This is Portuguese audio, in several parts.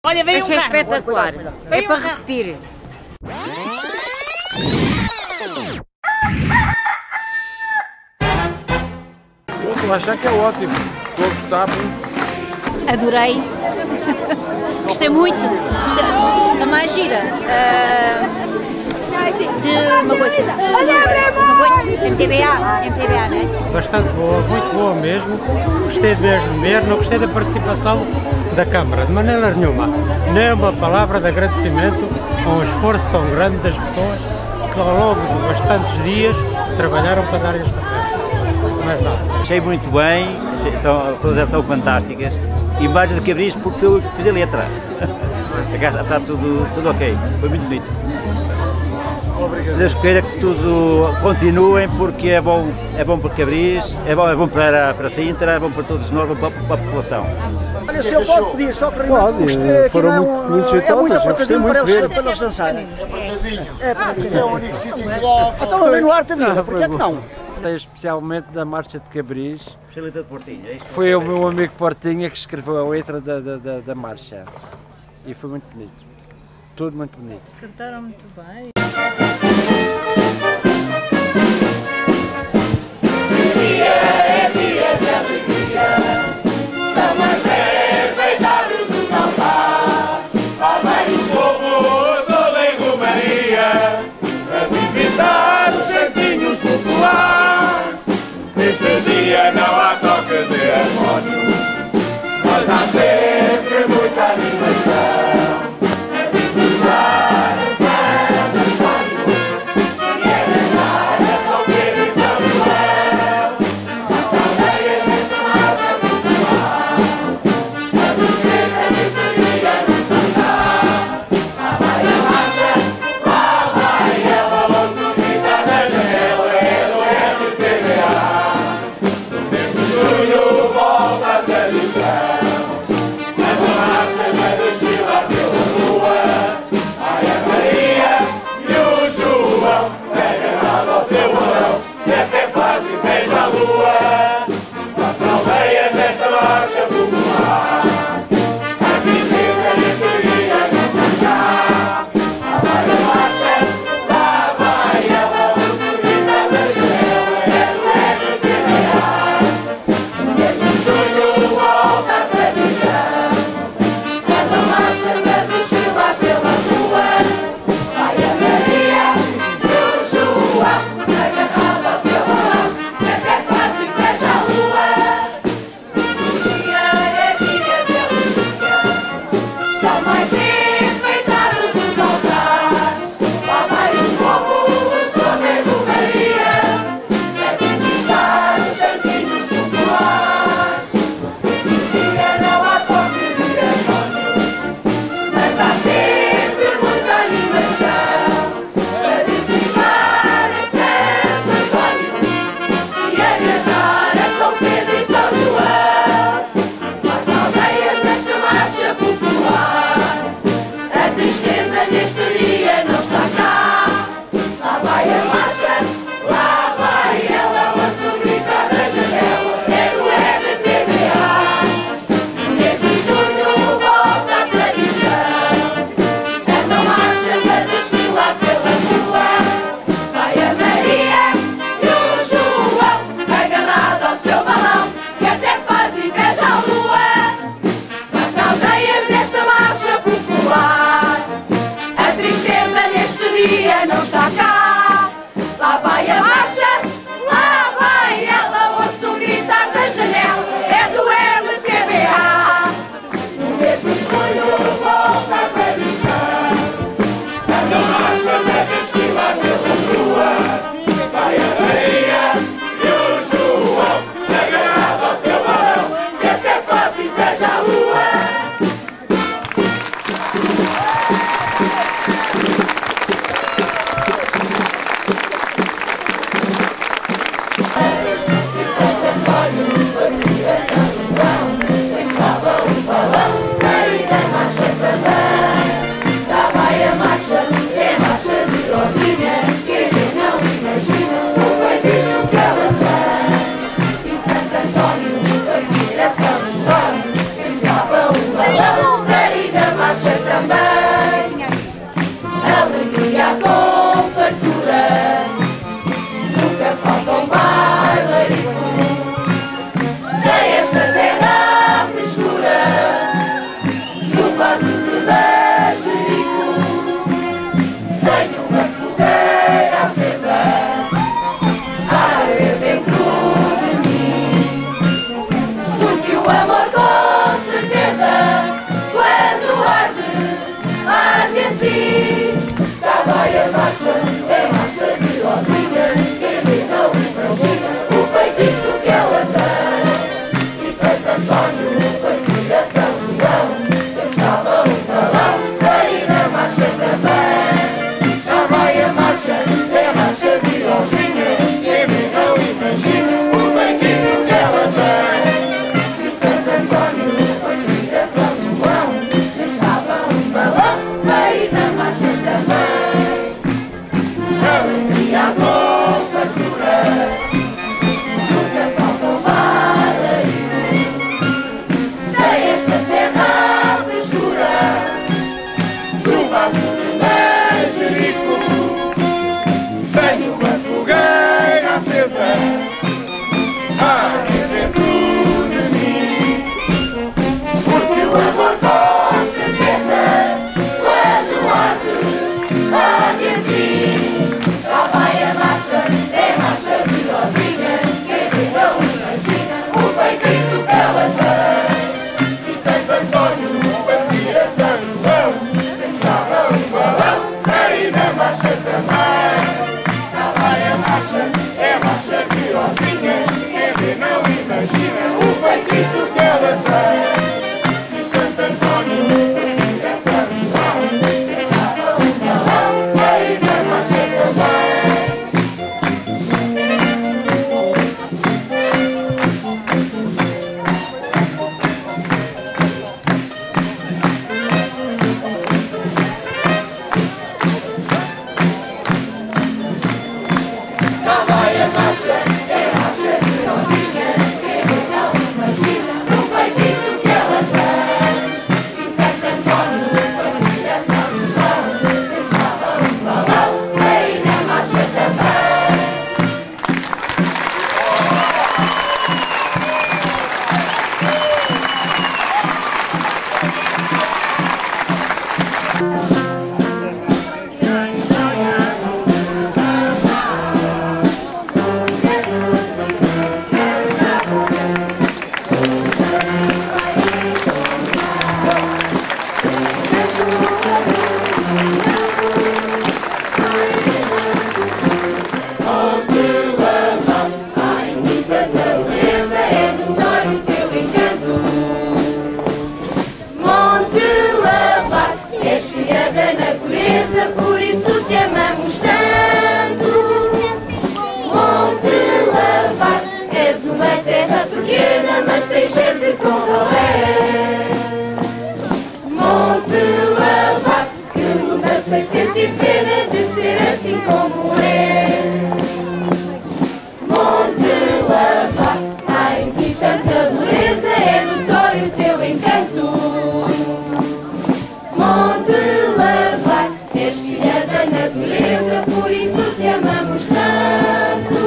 Olha, veio um carro. Espetacular. É para repetir. Eu estou a achar que é ótimo. Estou a gostar muito. Adorei. Gostei muito. A mais gira. De Magoito. MTBA, não é? Bastante boa, muito boa mesmo. Gostei mesmo de ver, não gostei da participação da Câmara, de maneira nenhuma. Nem uma palavra de agradecimento a um esforço tão grande das pessoas que ao longo de bastantes dias trabalharam para dar esta festa. Mais nada. Achei muito bem, todas estão fantásticas e mais do que abrir porque eu fiz a letra. Está tudo ok, foi muito bonito. Deus queira que tudo continuem porque é bom para Cabris, é bom para Sintra, é bom para todos nós, para a população. Olha, se eu posso pedir só para Foram muito jeitosas, eu gostei muito de ver. Para eles dançarem. É apertadinho. É o único sítio que dá. Então a no Arte da Vida, porquê que não? Especialmente da Marcha de Cabris. Facilita de Portinha, é isto? Foi o meu amigo Portinha que escreveu a letra da marcha. E foi muito bonito. Tudo muito bonito. Cantaram muito bem. É dia de alegria, estão a ser feitados os altares. Lá vai o povo todo em romaria, a visitar os santinhos populares. Neste dia não há toque de harmónio, mas há sempre muita animação. Popular. marcha também, alegria com fartura, nunca falta um bailarico. Tem esta terra a frescura do vaso de manjerico. Tenho uma fogueira acesa a arder dentro de mim, porque o amor com certeza quando arde assim. Cá vai a marcha, é marcha de rodinhas, quem vê não imagina o feitiço que ela tem. E Santo António partilha São João, sempre estava um balão aí na marcha também. Já vai a marcha, é a marcha de rodinhas, quem vê não imagina o feitiço que ela tem. E Santo António partilha São João, sempre estava um balão aí na marcha também. Alegria com fartura, nunca falta um bailarico. Tem esta terra a frescura do vaso de manjerico. Tenho uma fogueira acesa a arder dentro de mim, porque o amor com certeza quando arde assim. Lá vai a marcha, é marcha de rodinhas, quem vê não imagina o feitiço que ela tem. E Santo António partilha São João, pensava um balão aí na marcha também. Lá vai a marcha, é marcha de rodinhas, quem vê não imagina o feitiço que ela tem. E Santo António partilha São João, pensava um balão aí na marcha também. Cá vai a marcha, é marcha de rodinhas, quem vê não imagina o feitiço que ela tem. E Santo António partilha São João, sempre estava um balão aí na marcha também. Monte Lavar, és filha da natureza, por isso te amamos tanto. Monte Lavar, és uma terra pequena, mas tem gente com ralé. Monte Lavar, que muda sem sentir pena de ser assim como é. Monte Lavar, há em ti tanta beleza, é notório o teu encanto. Monte Lavar, és filha da natureza, por isso te amamos tanto.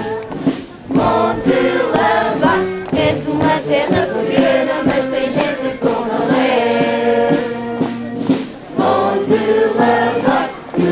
Monte Lavar, és uma terra pequena, mas tem gente com ralé. Monte Lavar, que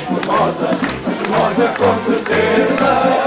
formosa com certeza.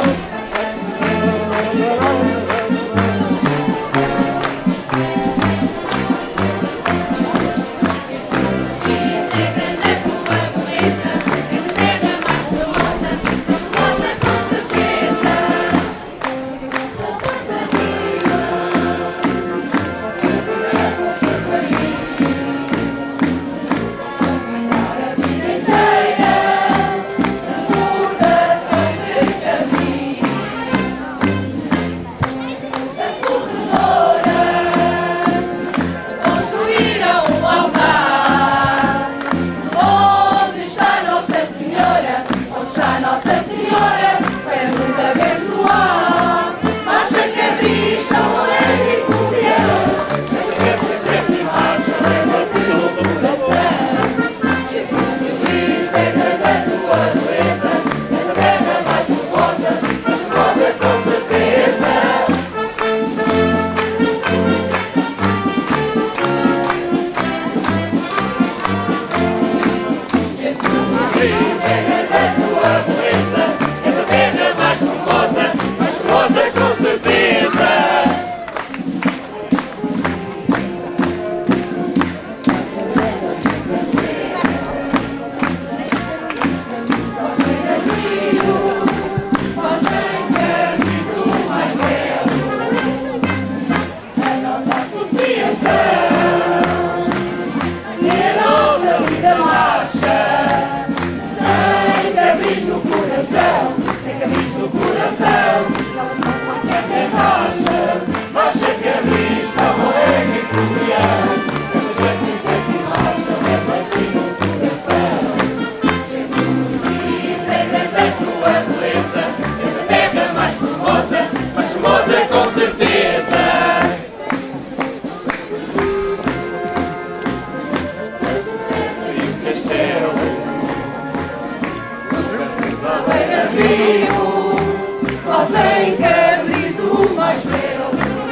Fazem cabris do mais belo,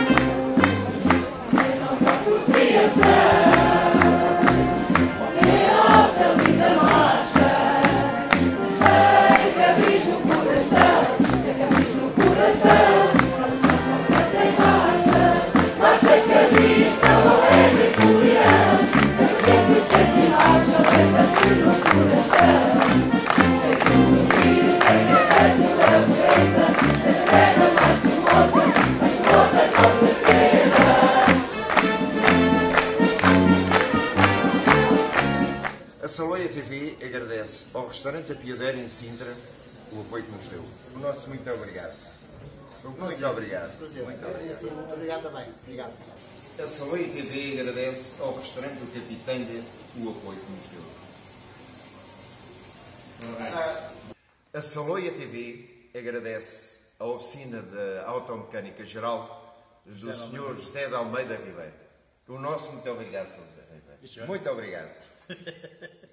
a nossa associação, é a nossa linda marcha. Tem cabris no coração, tem cabris no coração, tem marcha, mas tem cabris não é de folião. Tem marcha, tem cabris no coração. A Saloia TV agradece ao restaurante A Piadeira em Sintra o apoio que nos deu. O nosso muito obrigado. Muito obrigado. Muito obrigado. Muito obrigado também. Obrigado. A Saloia TV agradece ao restaurante O Capitães o apoio que nos deu. A Saloia TV agradece à oficina de automecânica geral do Sr. José de Almeida Ribeiro. O nosso muito obrigado, Sr. José Ribeiro. Muito obrigado.